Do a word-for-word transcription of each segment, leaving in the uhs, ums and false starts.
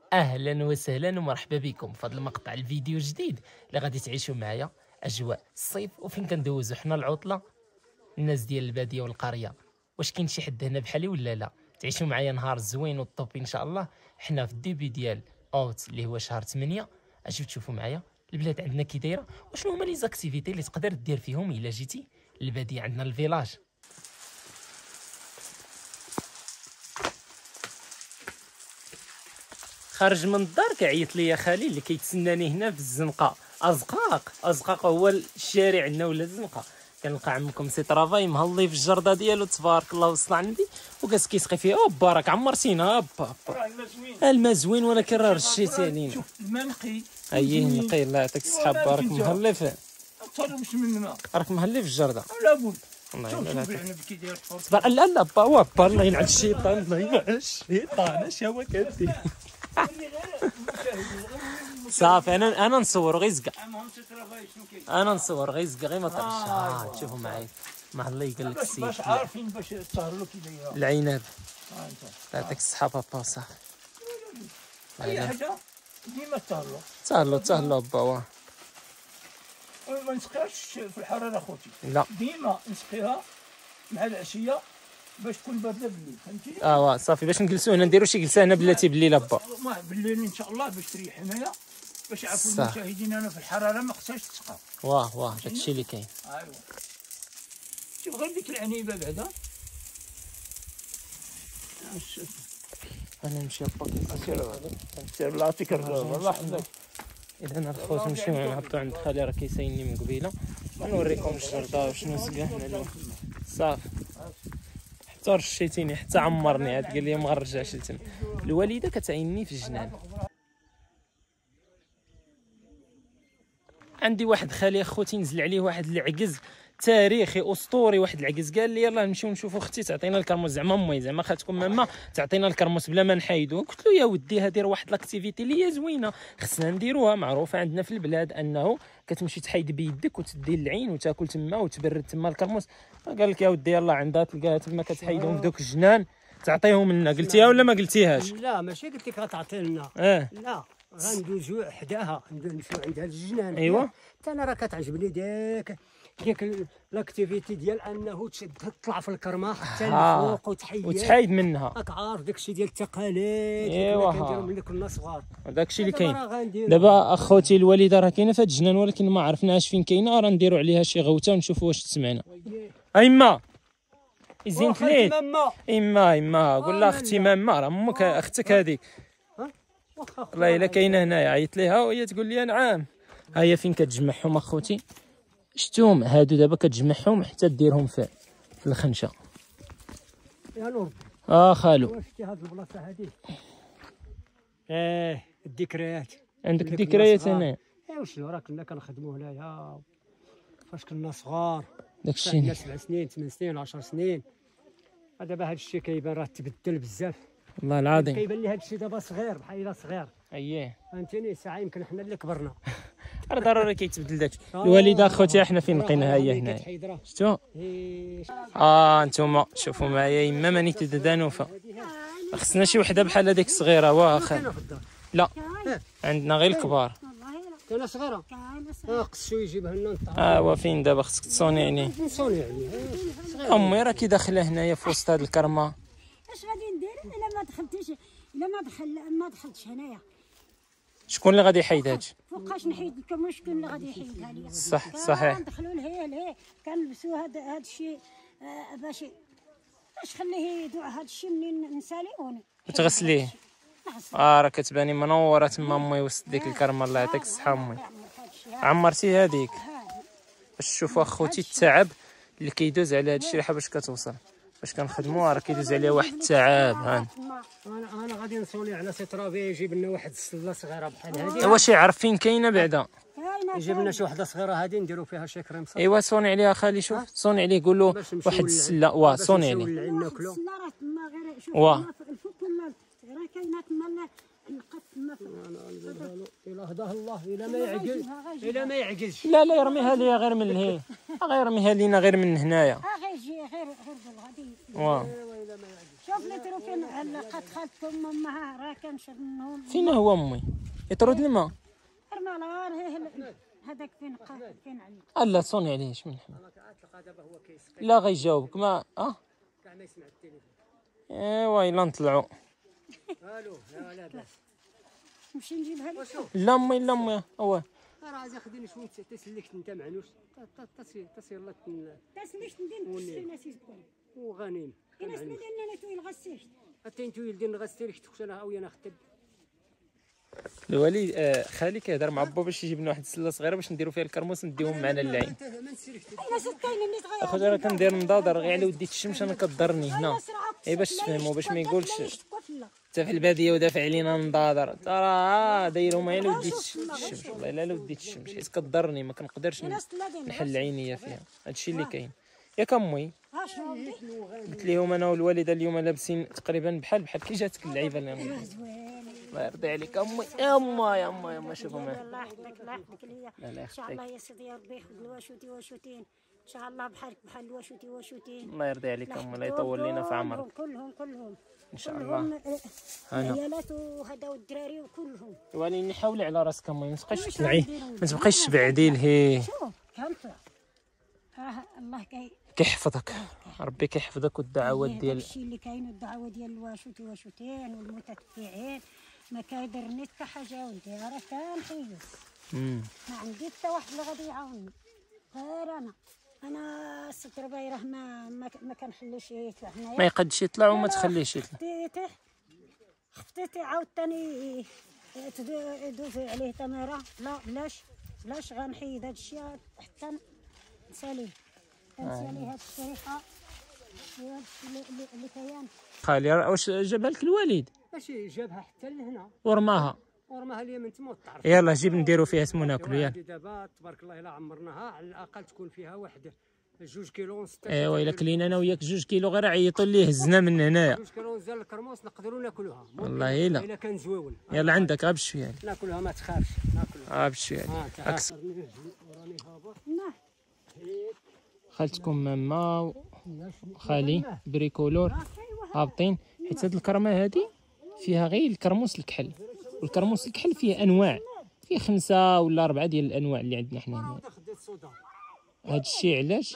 اهلا وسهلا ومرحبا بكم في هذا المقطع الفيديو الجديد اللي غادي تعيشوا معايا اجواء الصيف وفين كندوزو حنا العطله الناس ديال الباديه والقريه. واش كاين شي حد هنا بحالي ولا لا؟ تعيشوا معايا نهار زوين والطوب ان شاء الله. حنا في الديبي ديال اوت اللي هو شهر ثمانية. اجيو تشوفوا معايا البلاد عندنا كي دايره وشنو هما لي زاكتيفيتي اللي تقدر دير فيهم الا جيتي للباديه. عندنا الفيلاج، خارج من الدار كيعيط لي خالي اللي كيتسناني هنا في الزنقه. ازقاق ازقاق هو الشارع عندنا ولا الزنقه. كنلقى عمكم سي طرافاي مهلي في الجرده ديالو تبارك الله وصل عندي وجالس كيسقي فيه. او بارك عمرتينا با الماء زوين ولكن راه رشيتي علينا. شوف الماء نقي. اييه نقي الله يعطيك الصحه. بارك مهلي في طالبش من الماء راك مهلي في الجرده. لا بد الله شوف يعطيك العنب كي داير تبارك. لا لا با هو با الله يلعن الشيطان الله يلعن الشيطان. اش هو كدير صافي انا انا نصور غير زكا. انا نصور غير زكا غير ما طرش. اه تشوفوا معايا مع الله قال لك السيد باش عارفين باش تسهروا كي دايره العنب. ها انت يعطيك الصحه بابا وصافي. اي حاجه ديما تسهروا تهلو تهلو با واه ما نسقيهاش في الحراره خوتي. لا ديما نسقيها مع العشيه باش تكون بارده بالليل فهمتي. اه واه صافي باش نجلسوا هنا نديروا شي جلسه هنا بلاتي بالليل با. ما بالليل ان شاء الله باش تريح هنايا باش يعرفوا المشاهدين انا في الحراره ما خصهاش تسقى. واه واه داكشي اللي كاين. ايوا شوف غير ديك العنيبه بعدا. انا نمشي با سير الله يعطيك الرضا الله يحفظك. اذا انا الخوت نمشيو نهبطوا عند خالي راه كيسايني من قبيله ونوريكم الجرده وشنو سقى هنا صافي. حتى رشيتيني حتى عمرني عاد قال لي ما غنرجعش لتما. الوالده كتعيني في الجنان. عندي واحد خالي اخوتي نزل عليه واحد العكز تاريخي اسطوري. واحد العكز قال لي يلاه نمشيو نشوفوا اختي تعطينا الكرموس. زعما امي زعما خاتكم ماما تعطينا الكرموس بلا ما نحايدو. قلت له يا ودي هذه راه واحد لاكتيفيتي اللي هي زوينه خصنا نديروها. معروفه عندنا في البلاد انه كتمشي تحيد بيدك وتدي العين وتاكل تما وتبرد تما الكرموس. قال لك يا ودي يلاه عندها تلقاها تما كتحيدهم في دوك الجنان تعطيهم لنا. قلتيها ولا ما قلتيهاش؟ لا ماشي قلت لك غتعطي لنا. اه لا غندوزو حداها نمشيو عندها للجنان. ايوا حتى انا راه كتعجبني ديك ديك لاكتيفيتي ديال انه تطلع في الكرمه حتى آه. لفوق وتحيد وتحايد منها. راك عارف داكشي ديال التقاليد ايوا اللي كنديرو ملي كنا صغار. داكشي اللي كاين كاين دابا. اخوتي الوالده راه كاينه في هاد الجنان ولكن ما عرفناش فين كاينه. راه نديروا عليها شي غوته ونشوفوا واش تسمعنا. ايما زين الليل. ايما ايما قول لها اختي ماما راه امك اختك هذيك. والله الا كاينه هنايا عيط ليها وهي تقول لي نعم. ها هي فين كتجمعهم اخوتي. شتوهم هادو دابا كتجمعهم حتى ديرهم في في الخنشه. يا نور اه خالو شتي هاد البلاصه هادي. اه الذكريات. عندك ذكريات هنا. ايوا شنو راه كنا كنخدموا هنايا فاش كنا صغار. داكشي عندنا سبع سنين ثمان سنين عشر سنين. دابا هاد الشيء كيبان راه تبدل بزاف والله العظيم. كيبان لي هاد الشيء دابا صغير بحال الا صغير. اييه فهمتيني ساعه يمكن حنا اللي كبرنا. راه ضروري كيتبدل داكشي. الوالده اخوتي حنا فين لقينا هي هنا. شتو اه نتوما شوفوا معايا يما ماني تدانوفه. خصنا شي وحده بحال هذيك الصغيره واخا. لا عندنا غير الكبار. كاينه صغيره اه خصو يجيبها لنا. اه وفين دابا خصك تصونيعني. نصوني عليه امي راه كي داخله هنايا في وسط هاد الكرمه. اش غادي ندير الا ما دخلتيش الا ما دخل ما دخلتش هنايا؟ شكون اللي غادي يحيد هادشي؟ فوقاش نحيد لكم شكون اللي غادي يحيدها لي؟ صح صحيح. ندخلوا لهي لهي كنلبسوا هذا هذا الشيء آه باش باش خليه يدوع هذا الشيء منين نساليوني وتغسليه. اه راه كتباني منوره تما امي وسط ديك الكرمه الله يعطيك الصحه امي. عمرتي هذيك باش تشوفوا اخوتي التعب اللي كيدوز على هاد الشريحه باش كتوصل باش كنخدموها. راه كيدوز عليها واحد التعب. ها انا انا غادي نصوني على سي طرافي يجيب لنا واحد السله صغيره بحال هذه. واش يعرف فين كاينه بعدا؟ يجيب لنا شي وحده صغيره هذه نديرو فيها شي كريم صافي. ايوا صوني عليها خالي. شوف صوني عليه قول له واحد السله. واه صوني عليه. ناكلو السله راه تما غير شوف واه الفوق ولا راه كاينه تما نقط تما. الا هداه الله الا ما يعجز الا ما يعجزش. لا لا يرميها ليا غير من لهي. غير يرميها لينا غير من هنايا. ها غيجي غير غير غادي. واه شوف لي ترو فين لقات خالتكم امها راه كنشرب منهم. فين هو امي؟ يطرد الماء. المنار هذاك فين قا فين عليك. الله صوني عليه شمن حمل. تلقى دابا هو كيسقي لا غيجاوبك ما اه كاع ما يسمع التليفون. ايوا الا نطلعوا. الو لا لا باس. نمشي نجيبها لك. لا امي لا امي هو راه عايز ياخذني شويه تسلكت انت معنوش تصير تصير لك تسميش ندير كشري ناس يسكن. وغنيم الناس ما ديالنا تويل غسيش. حتى انتو يلدين غسيل اختك انا او انا خدت. الوالد آه خالي كيهضر مع با باش يجيب لنا واحد السله صغيره باش نديرو فيها الكرموس نديهم معنا اللعين. الناس كاين اللي تغير. اخويا راه كندير نضاضر غير على وديت الشمس انا كضرني هنا. اي باش تفهموا باش ما يقولش انت في الباديه ودافع علينا نضاضر ترى ها دايرهم على وديت الشمس والله الا على وديت الشمس حيت كضرني ما كنقدرش نحل عينيا فيها هادشي اللي كاين. ياك امي قلت لهم انا والوالده اليوم لابسين تقريبا بحال بحال كي جاتك اللعيبه اللي الله يرضي عليك امي يا اما يا اما يا اما شوفوا معايا. الله يحفظك الله يحفظك ليا. ان شاء الله يا سيدي يا ربي يحفظ الواشوتي واشوتين ان شاء الله بحالك بحال الواشوتي واشوتين. الله يرضي عليك امي الله يطول لينا في عمرك كلهم كلهم ان شاء الله. العيالات وهذا والدراري وكلهم. ولكن حاولي على راسك امي ما تبقايش تطلعي ما تبقايش تبعدي لهيه. شوف كنطلع ها الله كي كيحفظك ربي كيحفظك والدعوات ديال الشيء اللي كاين والدعوه ديال الواشوتي واشوتين والمتتبعين ما كيضرني حتى حاجه ولدي راه كنحيد ما عندي حتى واحد اللي غادي يعاونني غير انا انا الست ربي راه ما ما, ما كنخليش يطلع هنايا ما يقدش يطلع وما تخليش يطلع. خفتيتي خفتيتي عاوتاني دوزي عليه تماره لا بلاش بلاش غنحيد هذا الشيء حتى نساليه نسالي هاد الشريحه هاد اللي اللي كاين. خالي واش جابها لك الوالد؟ ماشي جابها حتى لهنا ورماها ورماها ليا من تما وطعرف. يلا جيب نديرو فيها سمو ناكلو يلا. دابا تبارك الله الا عمرناها على الاقل تكون فيها واحد جوج كيلو ونص. ايوا الا كلينا انا وياك جوج كيلو غير عيطوا لي هزنا من هنايا. جوج كيلو ونص ديال الكرموس نقدروا ناكلوها والله الا الا كان زويون. يلا عندك غير بشويه ناكلوها ما تخافش ناكلوها غير بشويه اكس. خالتكم ماما وخالي بريكولور هابطين حيت هاد الكرمه هادي فيها غير الكرموس الكحل والكرموس الكحل فيه انواع فيه خمسه ولا اربعه ديال الانواع اللي عندنا حنا هنا. هاد الشيء علاش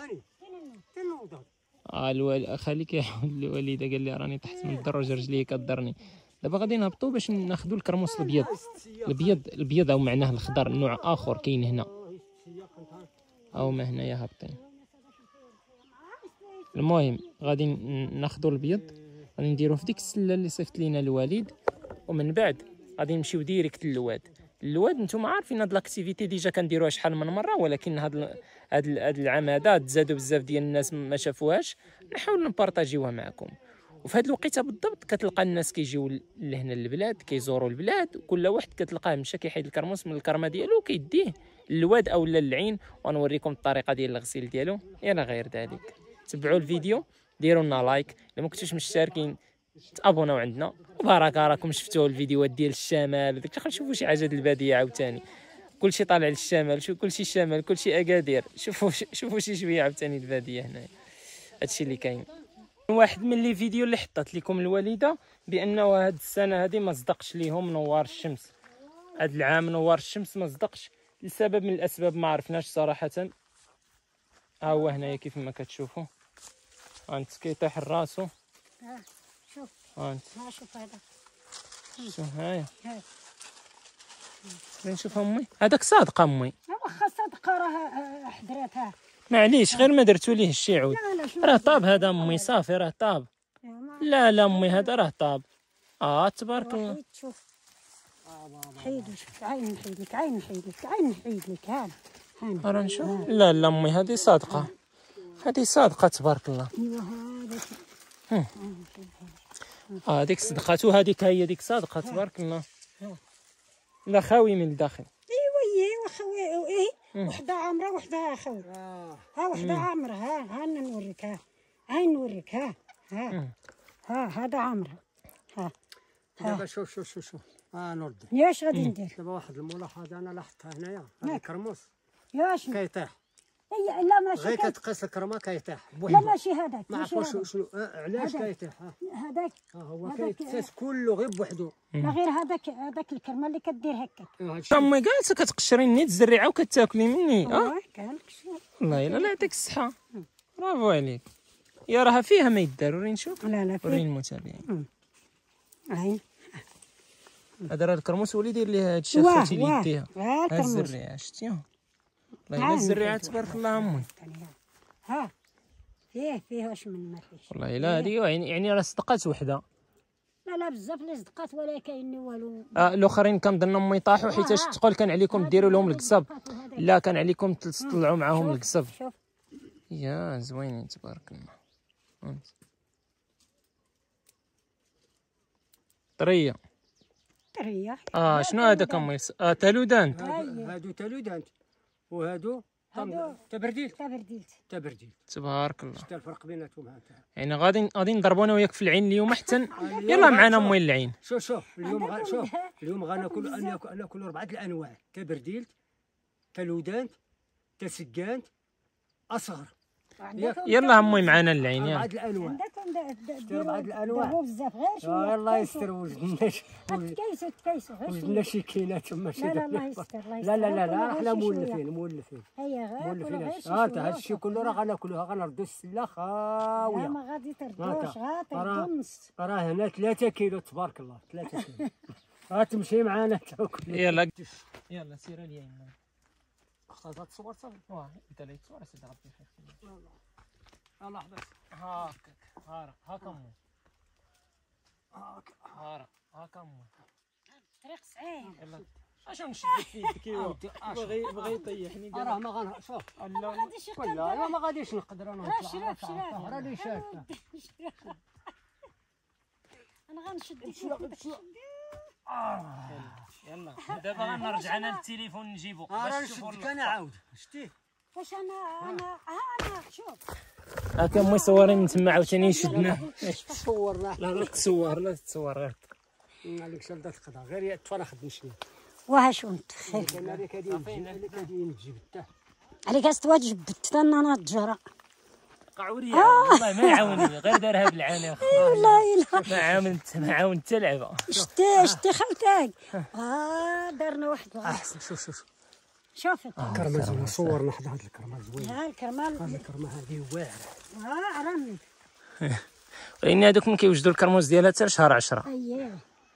اه الوالد خالي كيحاول الوالده قال لي راني تحت من الدرج رجلي كضرني. دابا غادي نهبطوا باش ناخذوا الكرموس الابيض الابيض الابيض او معناه الخضر نوع اخر كاين هنا او ما هنايا هابطين. المهم غادي ناخذوا الابيض غادي نديروه في ديك السله اللي صيفط لينا الوالد ومن بعد غادي نمشيو ديريكت للواد. اللواد نتوما عارفين هاد لاكتيفيتي ديجا كنديروها شحال من مره ولكن هاد هاد هاد العام هذا تزادوا بزاف ديال الناس ما شافوهاش نحاول نبارطاجيوها معكم. وفي هاد الوقيته بالضبط كتلقى الناس كيجيو لهنا للبلاد كيزوروا البلاد وكل واحد كتلقاه مشى كيحيد الكرموس من الكرمه ديالو وكيديه للواد او للعين ونوريكم الطريقه ديال الغسيل ديالو الى غير ذلك. تبعوا الفيديو ديروا لنا لايك الا ما كنتوش مشتركين تابوناو عندنا وبارك راكم شفتوا الفيديوهات ديال الشمال وداك خلينا نشوفوا شي حاجه د الباديه عاوتاني كلشي طالع للشمال شوف كلشي الشمال كلشي اكادير شوفوا شوفوا شي شويه عاوتاني الباديه هنايا هادشي اللي كاين. واحد من لي فيديو اللي حطت لكم الوالده بانه هاد السنه هذه ما صدقش ليهم نوار الشمس هاد العام نوار الشمس ما صدقش لسبب من الاسباب ما عرفناش صراحه. ها هو هنايا كيف ما كتشوفوا انت كيطيح راسو ها شوف انت ها شوف هذا شوف هايا نشوف امي هذاك صادق امي واخا صدقه راه حضرتها معليش غير ما درتو ليه الشي عود راه طاب هذا امي صافي راه طاب. لا لا امي هذا راه طاب اه تبارك الله. شوف حيدو شوف عين نحيد لك عين نحيد لك عين نحيد لك ها راه نشوف. لا لا امي هذه صادقه هذه صادقه تبارك الله. ايوا اه هذيك صدقات وهذيك هي ديك صادقه تبارك الله. لا خاوي من الداخل. ايوا ايوا خوي ايه وحده عامره وحده خوي ها وحده عامره ها ها نوريك ها هاي نوريك ها ها ها هذا عامره ها دابا شوف شوف شوف شوف ها نردي ياش غادي ندير دابا واحد الملاحظه انا لاحظتها هنايا هذا الكرموس ياش كيطيح هي لا ماشي غير كي- كتقيس الكرمه كيطيح لا بوحدو. ماشي هذاك ما ماشي عرفوش هذاك شنو آه، علاش هذاك. كيطيح. ها هذاك ها هو هذاك- كيتقيس كله غير بوحدو. لا غير هذاك هذاك الكرمه اللي كدير هكا. آه، هادشي. امي قالت كتقشري النيت الزريعه وكتاكلي مني. اه اه قال لك شنو. والله الا لا يعطيك الصحه. برافو عليك. يا راها فيها ما يدار. وريني نشوف. لا لا وريني فيه المتابعين. عين هذا راه الكرموس هو اللي يدير ليها هاد الشيء واه خالتي اللي واه يديها. ها ها الكرموس الزريعه شتيها. والله الا عين الزريعه فيه تبارك واحد. الله امي. ها فيه فيه واش من ما فيش. والله الا هذه يعني يعني راه صدقات وحده. لا لا بزاف اللي صدقات ولا كاين والو. آه الاخرين كنظن امي طاحوا حيتاش تقول كان عليكم ديروا لهم القصب. لا كان عليكم تطلعوا معاهم شوف، القصب. شوف يا زوينين تبارك الله. فهمت. طريه. طريه. اه شنو هذاك امي؟ اه تالودان. هادو هادو تالودانت وهادو هادو تبرديل تبرديلت. تبرديل. تبارك الله. شتا الفرق بيناتهم هذا. يعني غادي غادي نضربوا انا وياك في العين اليوم حتى يلا معنا امي العين. شوف شوف اليوم غا عندكم شوف ده- اليوم غناكل بزاف. ناكل ناكل اربعه الانواع تبرديلت تالودانت تسكانت اصغر. عندكم يلا امي معنا العين اربعه يلا. الانواع. عندكم دا- دا- ديروا بعض ديروا الأنواع. ديروا بزاف غير يا شويه. الله يستر وجدنا ش- تكيسوا تكيسوا غير وجدنا شويه. شي كيلات وما شي لا لا دابا. الله يستر الله يستر. لا لا لا لا غير احنا شي شوية. مولفين مولفين هيا غير مولفين كلوا غير هادشي. شي ها انت شوية هادشي كله راه غناكلوها غنردو السله لا خاويه. ما غادي تردوش هاكا. غاتردو راه- النص. راه هنا ثلاثة كيلو تبارك الله ثلاثة كيلو. غتمشي معانا تاكل. يلا يلا سير العين. خاصها تصور صافي. واه انت اللي تصور سيدي ربي يخليك. يلا حبس. هاكا هارا هاكا امي. هاكا. هارا هاكا امي. طريق صعيب. يلا اشنو نشد في يدك ايوا. بغي بغي يطيحني راه دابا. ما غن شوف. لا غاديش يقدر. لا لا ما غاديش نقدر انا ها نطلع. شرف شرف. راني شايفه. انا غنشد يلا دابا غنرجع انا للتليفون نجيبو راه باش تشوفوا نشدك انا عاود شتي. واش انا انا ها انا شوف. هاكا امي صوري من تما عاوتاني شدناه. صورنا. لا لا تصور لا تصور غير. عليك شلدة تقضى غير تفرخ نشني. وها شو انت خير انا اللي كادين نجيب اللي كادين نجيب حتى. عليك استواجب تفنى انا الجرا. قعوريه والله ما يعاونني غير دارها بالعاني اخي. والله الا ما عاونت ما عاونت حتى لعبه. شتي شتي خالتك. اه دارنا واحد احسن شوف شوف شوف الكرمه زوينه صورنا حدا هاد الكرمه زوينه. ها الكرمال هاد الكرمه هادي واعره. ها عرفني. لان هذوك ما كيوجدوا الكرموز ديالها حتى لشهر عشرة. اييه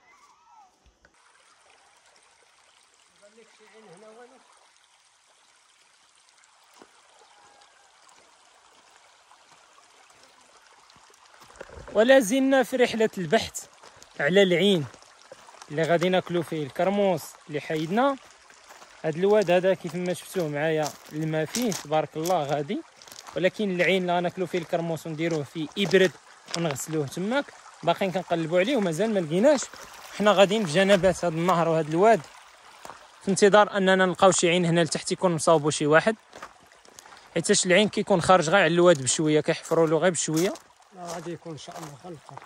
ولا زلنا في رحله البحث على العين اللي غادي ناكلو فيه الكرموس اللي حيدنا. هاد الواد هذا كيف ما شفتوه معايا الماء فيه تبارك الله غادي، ولكن العين اللي غناكلو فيه الكرموس ونديروه فيه يبرد ونغسلوه تماك باقيين كنقلبوا عليه ومازال ما لقيناش. حنا غاديين في جنبات هاد النهر وهاد الواد في انتظار اننا نلقاو شي عين هنا لتحت يكون مصاوبو شي واحد، حيتاش العين كيكون خارج غير على الواد بشويه كيحفروا له غير بشويه. غادي يكون ان شاء الله غنلقى.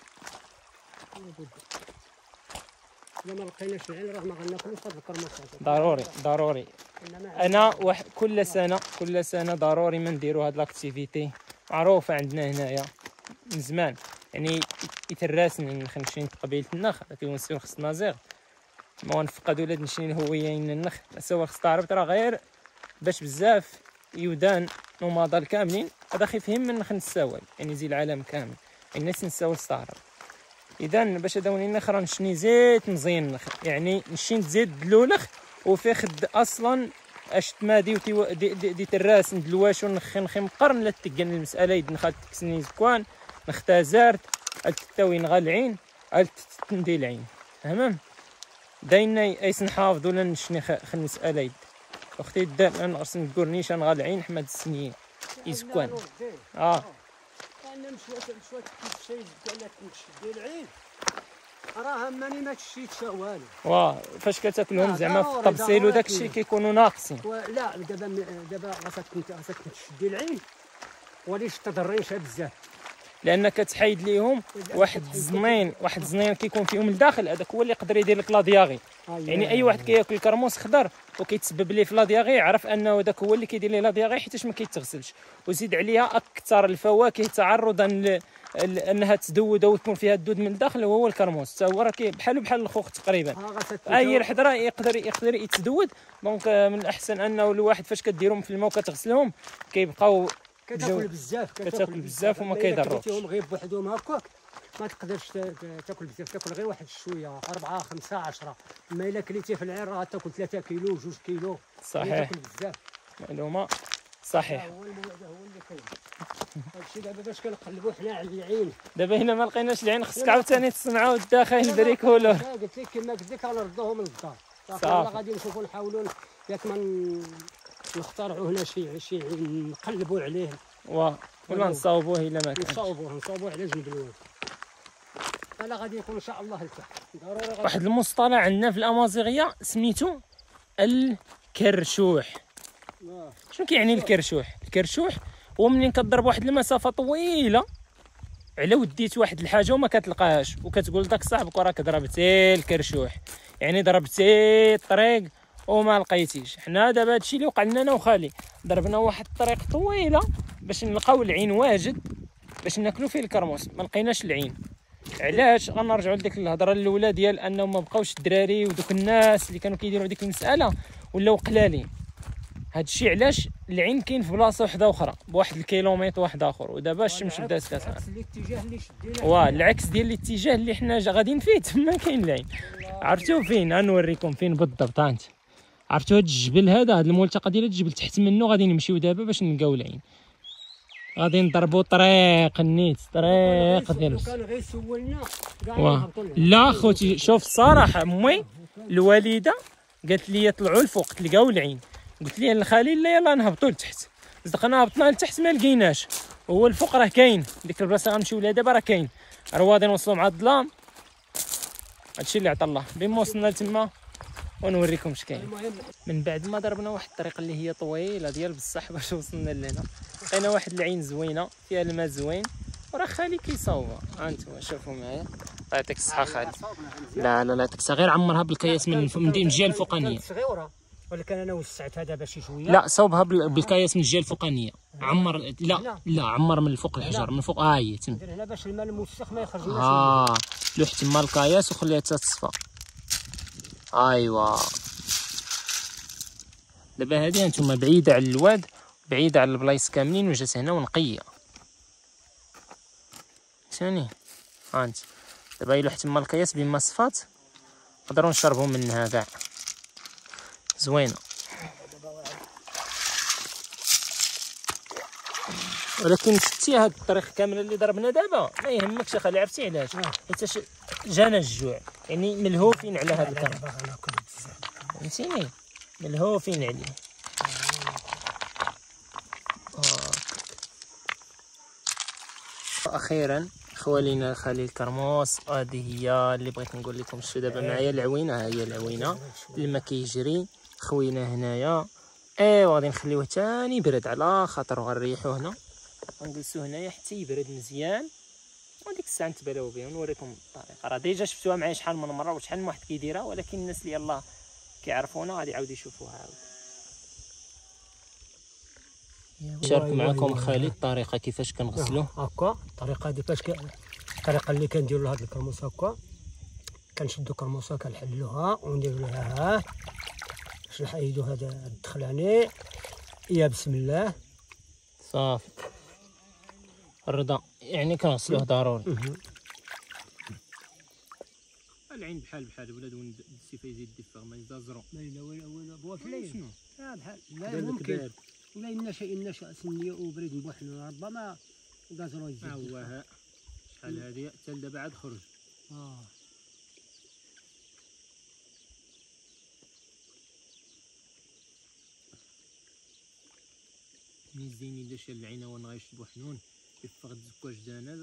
الا ما لقيناش العين راه ما غناكلوش هاد الكرموس. ضروري ضروري. انا واحد كل سنه كل سنه ضروري ما نديروا هاد لاكتيفيتي معروفه عندنا هنايا من زمان، يعني يتراسن نخنشين قبيله النخ كيونسيو خص مازيغ ما نفقدوا ولاد نشين الهويه النخ سوا خص تعرف راه غير باش بزاف يودان نوماضه كاملين هذا خيفهم من نخ نساول يعني زي العالم كامل الناس نساول استعرب. اذا باش داوني النخ راه نشني زيت مزيان النخ يعني نشين زيت دلولخ وفي خد اصلا اش تمادي وتي دي, دي, دي تراس ندلواش ونخ نخي مقرن لا تكن المساله يد نخات تكسني زكوان نختازارت التاوي نغا العين التندي العين تمام داينا ايس نحافظ ولا نشني خل مساله يد اختي دار نغرس نقول نيشان غا العين حماد السنين يزكوان اه انا مشوات مشوات كيف شي قالت نشدي العين راه ماني ما تشيتش والو. واه فاش كتاكلهم آه، زعما في ضروري، الطبسيل ضروري وداك كاين. الشيء كيكونوا ناقصين. لا دابا دابا خاصك خاصك تشدي العين وليش تضرينش بزاف لان كتحيد ليهم واحد الزنين واحد الزنين كيكون فيهم الداخل، هذاك هو اللي يقدر يدير لك لا دياغي. يعني اي واحد كياكل كرموس خضر وكيتسبب ليه في لا دياغي يعرف انه داك هو اللي كيدير ليه لا دياغي حيتاش ما كيتغسلش. وزيد عليها اكثر الفواكه تعرضا ل... انها تدود او تكون فيها الدود من الداخل هو الكرموس، حتى هو راه بحالو بحال الخوخ تقريبا. اي الحضره يقدر يقدر يتدود. دونك من الاحسن انه الواحد فاش كديرهم في الماء وكتغسلهم كيبقاو كتاكل بزاف كتاكل بزاف وما كيضروش. كيديروهم غير بوحدهم هكاك ما تقدرش تاكل بزاف، تاكل غير واحد شويه أربعة خمسة عشرة. اما الا كليتي في العين راه تاكل ثلاثة كيلو جوج كيلو. صحيح تاكل بزاف. معلومه صحيح. هو المولد هو اللي كاين. هادشي دابا باش كنقلبوا حنا على العين. دابا هنا ما لقيناش العين، خصك عاوتاني تصنعوا الداخل البريكولور. قلت لك كما قلت لك غنردوهم للدار. صافي غادي نشوفوا نحاولوا ياك ما نخترعوا هنا شي شي نقلبوا عليه واه ولا نصاوبوه الا ما كان. نصاوبوه نصاوبوه على جنب الواد. انا غادي يكون ان شاء الله التحت ضروري. واحد المصطلح عندنا في الامازيغيه سميتو الكرشوح. شنو كيعني الكرشوح؟ الكرشوح هو ملي كضرب واحد المسافه طويله على وديت واحد الحاجه وما كتلقاهاش وكتقول داك صاحبك وراك ضربتي الكرشوح، يعني ضربتي الطريق وما لقيتيش. حنا دابا هادشي اللي وقع لنا انا وخالي، ضربنا واحد الطريق طويله باش نلقاو العين واجد باش ناكلو فيه الكرموس، ما لقيناش العين. علاش؟ غنرجعوا لديك الهضره الاولى ديال انه ما بقاوش الدراري ودوك الناس اللي كانوا كيديروا ديك المساله ولاو قلالين. هادشي علاش العين كاين في بلاصه وحده اخرى بواحد الكيلومتر واحد اخر، ودابا الشمس بدات كتهرب. الاتجاه اللي شدينا واه العكس ديال الاتجاه اللي حنا غاديين فيه تما كاين العين. عرفتوا فين؟ غنوريكم فين بالضبط. ها انت عرفتوا هاد الجبل هذا، هاد الملتقى ديال الجبل تحت منه غادي نمشيو دابا باش نلقاو العين. غادي نضربوا طريق النيت طريق ديال كان غير سولنا كاع. لا خوتي شوف الصراحه امي الوالده قالت لي طلعوا الفوق تلقاو العين، قلت لها الخليل لا يلاه نهبطوا لتحت. صدقنا هبطنا لتحت ما لقيناش، هو الفوق راه كاين ديك البلاصه غنمشيو لها دابا راه كاين. راه غادي نوصلوا مع الظلام. هادشي اللي عطا الله. بما وصلنا لتما ونوريكم اش كاين. من بعد ما ضربنا واحد الطريق اللي هي طويله ديال بصح باش وصلنا لهنا، لقينا واحد العين زوينه فيها الماء زوين وراه خالي كيصاوبها. ها انتم شوفوا معايا. الله يعطيك الصحه خالي. لا لا لا يعطيك الصحه، غير عمرها بالكياس من من الجهه الفوقانيه. صغيره ولكن انا وسعتها دابا شي شويه. لا صوبها بالكياس من الجهه الفوقانيه. عمر لا لا عمر من الفوق الحجر من فوق. ها هي تم هنا باش الماء الموسخ ما يخرجناش. اه لوح تما الكياس وخليها حتى تصفى. ايوا دابا هادي هانتوما بعيده على الواد، بعيده على البلايص كاملين، وجات هنا ونقيه ثاني. ها انت دابا يلوح تما الكياس بما صفات نقدروا نشربوا منها كاع زوينه. ولكن شتي هاد الطريق كامله اللي ضربنا دابا ما يهمكش اخي. عرفتي علاش؟ حيت جانا الجوع، يعني ملهوفين على هذا الكرم. فهمتيني؟ ملهوفين عليه. آه. اخيرا خوالينا الخليل كرموس، هذه هي اللي بغيت نقول لكم. شتو دابا معايا العوينه، ها هي العوينه، الماء كيجري، خوينا هنايا. ايوا غادي نخليوه تاني يبرد على خاطر غنريحوه هنا، غنجلسو هنايا حتى يبرد مزيان، وديك الساعه نتبلاو به ونوريكم الطريقه. راه ديجا شفتوها معايا شحال من مره وشحال من واحد كيديرها، ولكن الناس اللي يلاه كيعرفونا غادي يعاودوا يشوفوها عاود. شارك معكم خالد الطريقه كيفاش كنغسلوه. هكا الطريقه هذه فاش الطريقه اللي كنديروا لهاد الكرموس هكا، كنشدوا الكرموسه كنحلوها ونديروا لها ها باش نحيدوا هذا الدخلاني. يا بسم الله صافي الرضا، يعني كنغسلوه ضروري. العين بحال بحال ولاد ولد السيفه يزيد الدفا ما يزازرو لا لا ولا ولا بوافلين شنو اه بحال لا ممكن ولا النشا النشا سنيه وبريد بوحنا ربما غازرو يزيد. ها هو ها شحال هادي حتى لدابا عاد خرج. اه مزيان الا شال العينه ونغيش بوحنون يفقد زكاج دانال.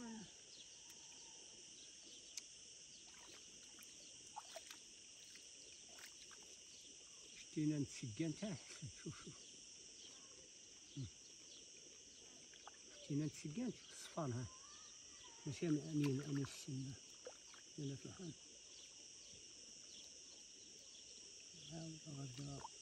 شتينا نتسقان تاع شوف شوف شتينا نتسقان الصفان ها ماشي أمين أمين السنة أنا في الحال هاو غدا